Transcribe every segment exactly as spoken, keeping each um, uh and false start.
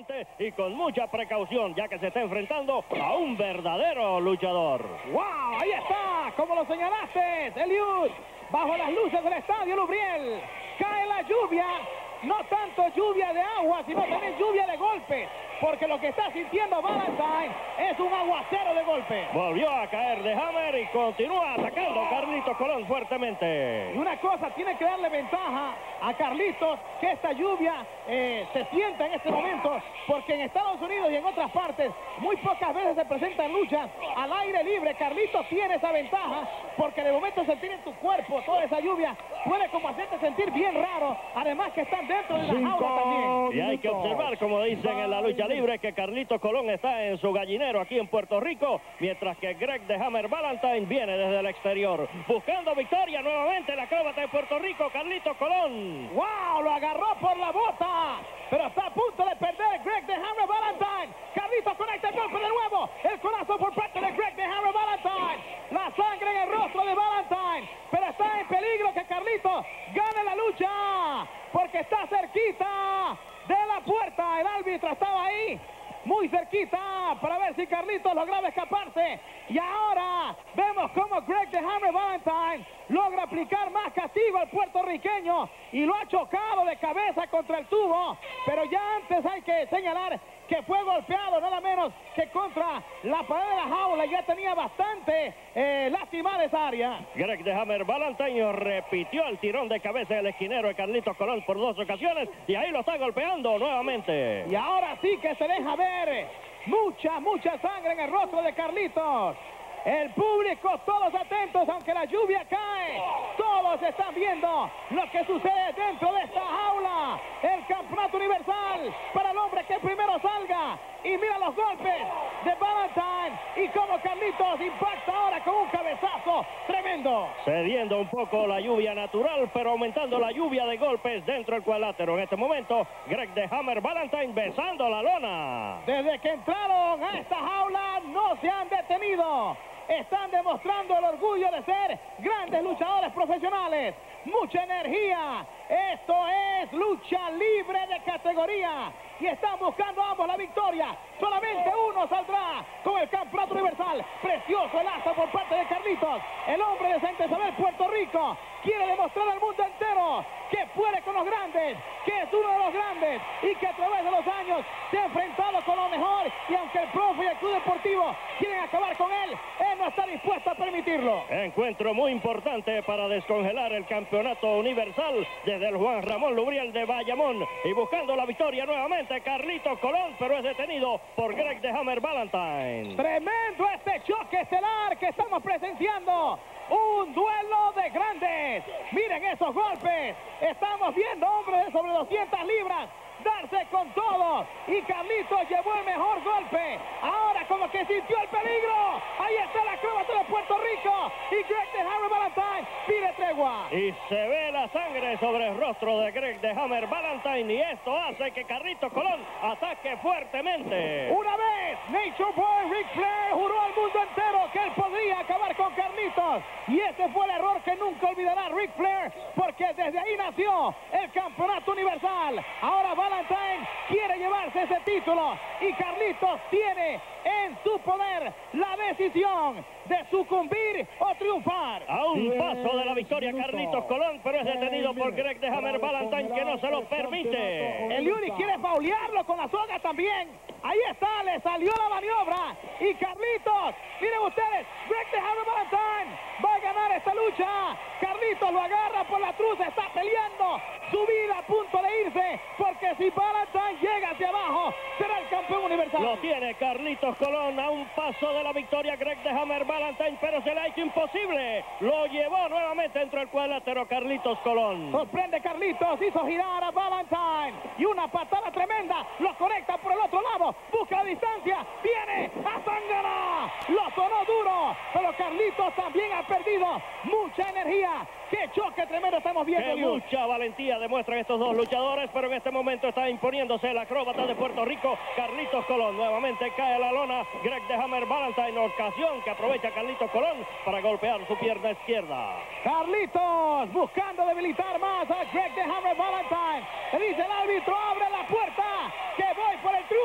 prudente y con mucha precaución, ya que se está enfrentando a un verdadero luchador. ¡Wow! Ahí está, como lo señalaste, Eliud, bajo las luces del estadio Lubriel. Cae la lluvia, no tanto lluvia de agua, sino también lluvia de golpes, porque lo que está sintiendo Valentine es un aguacero de golpes. Volvió a caer de Hammer y continúa atacando Carlitos Colón fuertemente. Y una cosa, tiene que darle ventaja a Carlitos, que esta lluvia eh, se sienta en este momento, porque en Estados Unidos y en otras partes muy pocas veces se presentan luchas al aire libre. Carlitos tiene esa ventaja, porque de momento sentir en tu cuerpo toda esa lluvia puede como hacerte sentir bien raro, además que están dentro de la jaula también. Y hay que observar, como dicen en la lucha libre, que Carlitos Colón está en su gallinero aquí en Puerto Rico, mientras que Greg The Hammer Valentine viene desde el exterior, buscando victoria nuevamente el acróbata de Puerto Rico, Carlitos Colón. ¡Wow! Lo agarró por la bota, pero está a punto de perder Greg The Hammer Valentine. Carlitos conecta el golpe de nuevo, el corazón por parte de Greg The Hammer Valentine. La sangre en el rostro de Valentine, pero está en peligro que Carlitos gane la lucha, porque está cerquita de la puerta. El árbitro estaba ahí, muy cerquita, para ver si Carlitos lograba escaparse. Y ahora vemos cómo Greg The Hammer Valentine logra aplicar más castigo al puertorriqueño y lo ha chocado de cabeza contra el tubo. Pero ya antes hay que señalar que fue golpeado nada menos que contra la pared de la jaula. Ya tenía bastante eh, lastimada esa área. Greg The Hammer Valentine repitió el tirón de cabeza del esquinero de Carlitos Colón por dos ocasiones y ahí lo está golpeando nuevamente. Y ahora sí que se deja ver mucha, mucha sangre en el rostro de Carlitos. El público, todos atentos, aunque la lluvia cae, todos están viendo lo que sucede dentro de esta jaula. El campeonato universal para el hombre que primero salga. Y mira los golpes de Valentine y cómo Carlitos impacta ahora con un cabezazo tremendo. Cediendo un poco la lluvia natural, pero aumentando la lluvia de golpes dentro del cuadrilátero. En este momento, Greg The Hammer Valentine besando la lona. Desde que entraron a esta jaula no se han detenido. Están demostrando el orgullo de ser grandes luchadores profesionales. Mucha energía. Esto es lucha libre de categoría. Y están buscando ambos la victoria. Solamente uno saldrá con el campeonato universal. Precioso el asa por parte de Carlitos. El hombre de Santa Isabel, Puerto Rico, quiere demostrar al mundo entero que puede con los grandes, que es uno de los grandes y que a través de los años se ha enfrentado con lo mejor. Y aunque el profe y el club deportivo quieren acabar con él, él no está dispuesto a permitirlo. Encuentro muy importante para descongelar el campeonato universal desde el Juan Ramón Lubriel de Bayamón. Y buscando la victoria nuevamente Carlitos Colón, pero es detenido por Greg The Hammer Valentine. Tremendo este choque estelar que estamos presenciando. Un duelo de grandes. Miren esos golpes. Estamos viendo hombres de sobre doscientas libras darse con todo. Y Carlitos llevó el mejor golpe. Ahora como que sintió el peligro. Ahí está el acróbata de Puerto Rico. Y Greg The Hammer Valentine pide tregua. Y se ve la sangre sobre el rostro de Greg The Hammer Valentine. Y esto hace que Carlitos Colón ataque fuertemente. Una vez Nature Boy Ric Flair juró al mundo entero que él podría acabar con Carlitos. Y ese fue el error que nunca olvidará Ric Flair, porque desde ahí nació el campeonato universal. Ahora Valentine quiere llevarse ese título y Carlitos tiene en su poder la decisión de sucumbir o triunfar. A un paso de la victoria Carlitos Colón, pero es detenido por Greg The Hammer Valentine, que no se lo permite. El Yuri quiere faulearlo con la soga también. Ahí está, le salió la maniobra. Y Carlitos, miren ustedes, Greg The Hammer Valentine va a ganar esta lucha. Carlitos lo agarra por la truza, está peleando su vida a punto de irse, porque si Valentine llega hacia abajo, será el campeón universal. Lo tiene Carlitos Colón a un paso de la victoria Greg The Hammer Valentine, pero se le ha hecho imposible. Lo llevó nuevamente dentro del cuadrilátero Carlitos Colón. Sorprende Carlitos, hizo girar a Valentine y una patada tremenda, lo conecta por el otro lado, busca la distancia, viene a Tangana, lo sonó duro, pero Carlitos también ha perdido mucha energía. ¡Qué choque tremendo estamos viendo! ¡Qué mucha valentía demuestran estos dos luchadores! Pero en este momento está imponiéndose el acróbata de Puerto Rico, Carlitos Colón. Nuevamente cae a la lona Greg The Hammer Valentine, ocasión que aprovecha Carlitos Colón para golpear su pierna izquierda. Carlitos buscando debilitar más a Greg The Hammer Valentine. Le dice el árbitro, abre la puerta, que voy por el triunfo.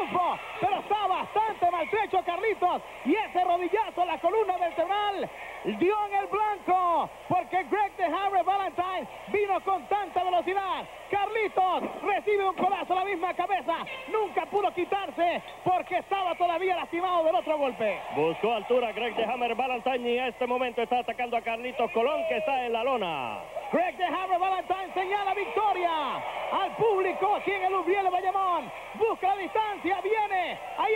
triunfo, pero está bastante maltrecho Carlitos, y ese rodillazo a la columna vertebral dio en el blanco, porque Greg the Hammer Valentine vino con tanta velocidad. Carlitos recibe un codazo a la misma cabeza, nunca pudo quitarse porque estaba todavía lastimado del otro golpe. Buscó altura Greg the Hammer Valentine y en este momento está atacando a Carlitos Colón, que está en la lona. Greg the Hammer Valentine señala victoria al público aquí en el Lubriel de Bayamón. Busca la distancia, viene, ahí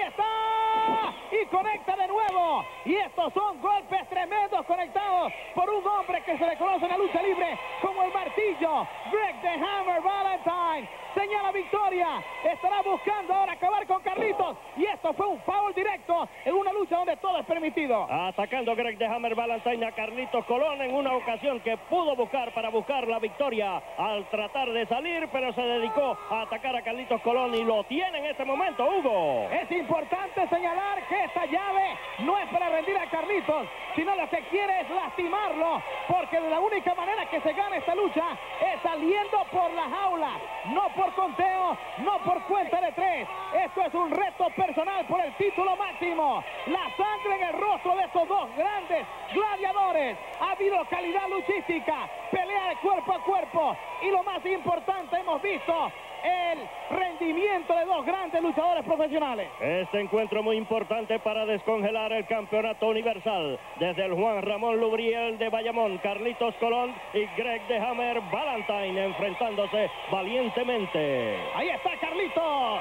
está, y conecta de nuevo. Y estos son golpes tremendos conectados por un hombre que se le conoce en la lucha libre como el martillo. Greg the Hammer Valentine señala victoria, estará buscando ahora acabar con Carlitos, y esto fue un foul directo en una lucha donde todo es permitido. Atacando Greg the Hammer Valentine a Carlitos Colón en una ocasión que pudo buscar para buscar la victoria al tratar de salir, pero se dedicó a atacar a Carlitos Colón y lo tiene en este momento, Hugo. Es importante señalar que esta llave no es para rendir a Carlitos, sino lo que quiere es lastimarlo, porque de la única manera que se gana esta lucha es saliendo por la jaula, no por conteo, no por cuenta de tres. Esto es un reto personal por el título máximo. La sangre en el rostro de estos dos grandes gladiadores. Ha habido calidad luchística, pelea de cuerpo a cuerpo, y lo más importante, hemos visto el rendimiento de dos grandes luchadores profesionales. Este encuentro muy importante para descongelar el campeonato universal. Desde el Juan Ramón Lubriel de Bayamón, Carlitos Colón y Greg the Hammer Valentine enfrentándose valientemente. Ahí está Carlitos,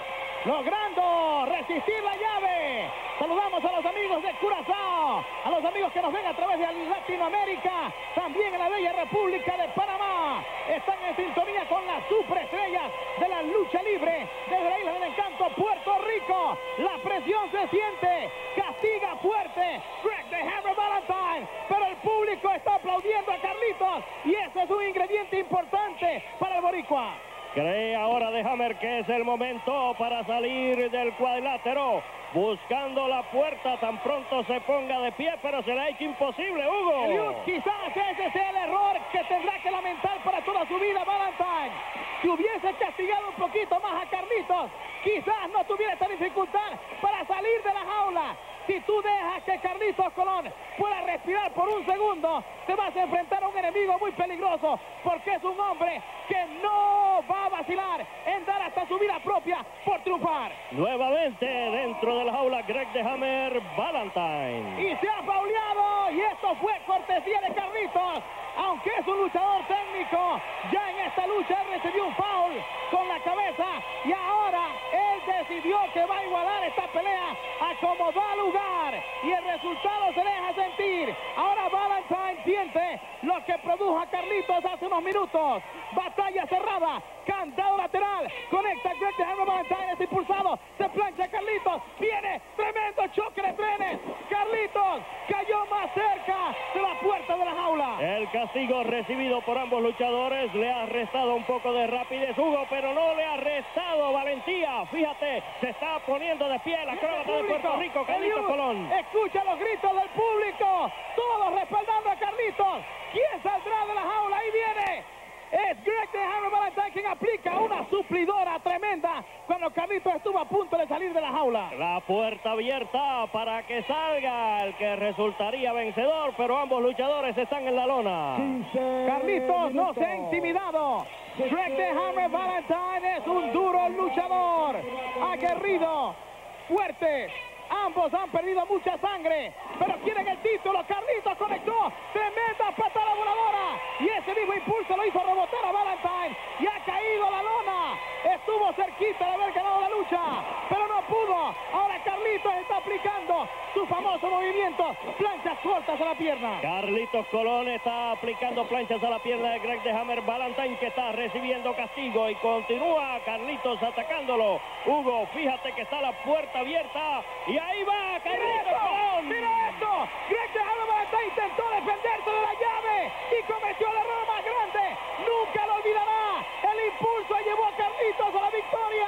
logrando resistir la llave. Saludamos a los amigos de Curazao, a los amigos que nos ven a través de Latinoamérica, también en la bella República de Panamá. Están en sintonía con las superestrellas de la lucha libre desde la Isla del Encanto, Puerto Rico. La presión se siente, castiga fuerte Greg the Hammer Valentine, pero el público está aplaudiendo a Carlitos, y ese es un ingrediente importante para el boricua. Cree ahora de Hammer que es el momento para salir del cuadrilátero, buscando la puerta tan pronto se ponga de pie, pero se le ha hecho imposible, Hugo. Eliud, quizás ese sea el error que tendrá que lamentar para toda su vida Valentine. Si hubiese castigado un poquito más a Carlitos, quizás no tuviera esta dificultad para salir de la jaula. Si tú dejas que Carlitos Colón pueda respirar por un segundo, te vas a enfrentar a un enemigo muy peligroso, porque es un hombre que no va a vacilar en dar hasta su vida propia por triunfar. Nuevamente dentro de la jaula Greg the Hammer Valentine. Y se ha fauleado, y esto fue cortesía de Carlitos. Aunque es un luchador técnico, ya en esta lucha él recibió un foul con la cabeza, y ahora él decidió que va a igualar esta pelea a como da lugar, y el resultado se deja sentir. Ahora Valentine siente lo que produjo a Carlitos hace unos minutos. Batalla cerrada, candado lateral, conecta a Greg the Hammer Valentine, es impulsado, se plancha Carlitos, viene tremendo choque de trenes. Carlitos cayó más cerca de la puerta de la jaula. El castigo recibido por ambos luchadores le ha restado un poco de rapidez, Hugo, pero no le ha restado valentía. Fíjate, se está poniendo de pie la acróbata de Puerto Rico, Carlitos Colón. Escucha los gritos del público, todos respaldando a Carlitos. ¿Quién saldrá de la jaula? Ahí viene. Es Greg the Hammer Valentine quien aplica una suplidora tremenda cuando Carlitos estuvo a punto de salir de la jaula. La puerta abierta para que salga el que resultaría vencedor, pero ambos luchadores están en la lona. Carlitos no se ha intimidado. Greg the Hammer Valentine es un duro luchador, aguerrido, fuerte. Ambos han perdido mucha sangre, pero quieren el título. Carlitos conectó, tremenda patada voladora, y ese mismo impulso lo hizo rebotar a Valentine, y ha caído a la lona. Estuvo cerquita de haber ganado la lucha, pero no pudo. Ahora Carlitos está aplicando su famoso movimiento, planchas cortas a la pierna. Carlitos Colón está aplicando planchas a la pierna de Greg the Hammer Valentine, que está recibiendo castigo, y continúa Carlitos atacándolo. Hugo, fíjate que está la puerta abierta, y ahí va Carlitos Colón. ¡Mira esto! Greg the Hammer Valentine intentó defenderse de la llave y cometió el error más grande. Nunca lo olvidará. El impulso llevó a Carlitos a la victoria.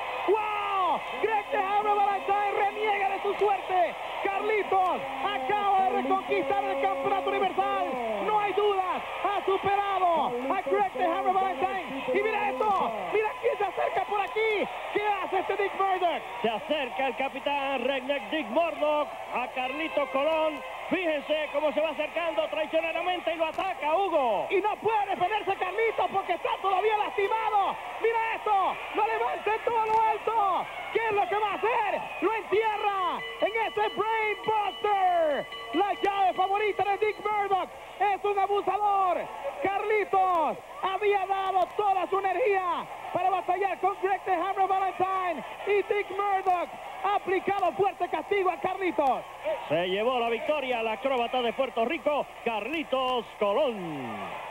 ¡Wow! Greg the Hammer Valentine reniega de su suerte. Carlitos acaba de reconquistar el campeonato universal. No hay dudas. Ha superado a Greg the Hammer Valentine. Y mira esto. Mira quién se acerca por aquí. ¿Qué hace hace este Dick Murdoch. Se acerca el capitán Redneck Dick Murdoch a Carlitos Colón. Fíjense cómo se va acercando traicioneramente y lo ataca, Hugo. Y no puede defenderse Carlitos porque está todavía lastimado. Mira esto, lo levanta en todo lo alto. ¿Qué es lo que va a hacer? Lo entierra en ese Brain Buster. La llave favorita de Dick Murdoch. Es un abusador. Carlitos había dado toda su energía para batallar con Greg the Hammer Valentine. Y Dick Murdoch ha aplicado fuerte castigo a Carlitos. Se llevó la victoria el acróbata de Puerto Rico, Carlitos Colón.